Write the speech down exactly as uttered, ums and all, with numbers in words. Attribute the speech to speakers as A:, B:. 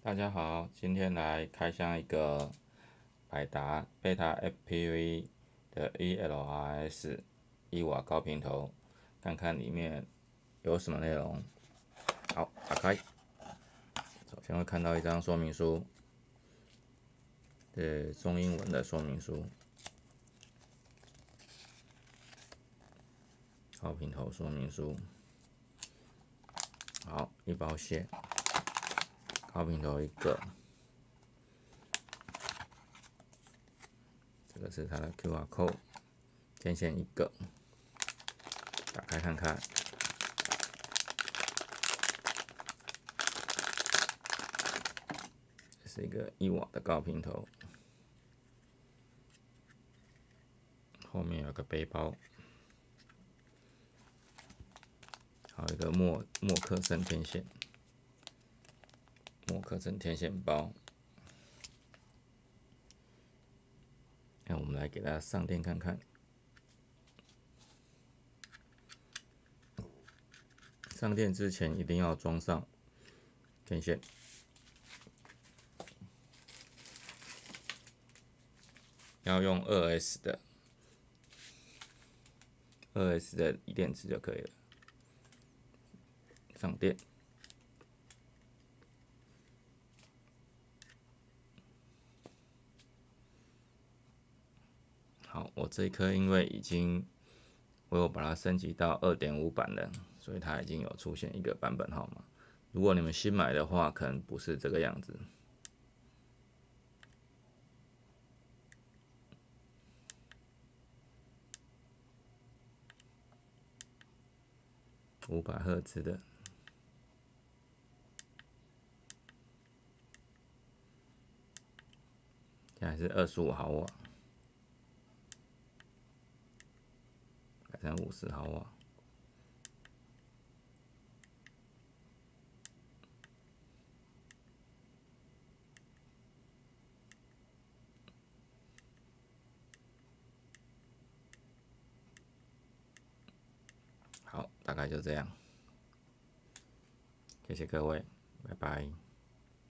A: 大家好，今天来开箱一个百达贝塔 F P V 的 E L R S 一瓦高平头，看看里面有什么内容。好，打开，首先会看到一张说明书，是中英文的说明书。高平头说明书，好，一包线，高平头一个。这个是它的 Q R code， 天线一个，打开看看。这是一个一瓦的高平头，后面有个背包，还有一个默默克森天线，默克森天线包。那我们来给它上电看看。上电之前一定要装上天线，要用二 S 的，二 S 的锂电池就可以了。上电，好，我这一颗因为已经我有把它升级到 二点五 版了，所以它已经有出现一个版本号码。如果你们新买的话，可能不是这个样子。五百赫兹的，现在是二十五毫瓦，改成五十毫瓦。好，大概就这样。谢谢各位，拜拜。